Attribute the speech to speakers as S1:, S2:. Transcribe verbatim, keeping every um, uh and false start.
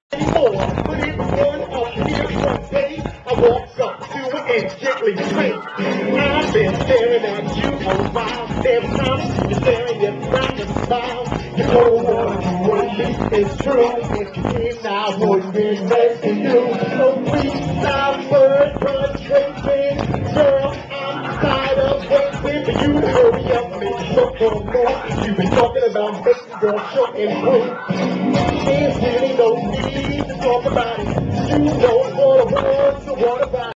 S1: anymore. But it was one up here one day. I walked up to her and gently said, I've been staring at you a while. Every time you're staring, you try to smile. You know what you want me, it's true. If you came now, wouldn't be nice to you. So please stop frustrating. Girl, I'm tired of waiting for you to hurry up and show for more. You've been talking about making girl show and prove. There's really no need to talk about it. You know what I want, so what about it?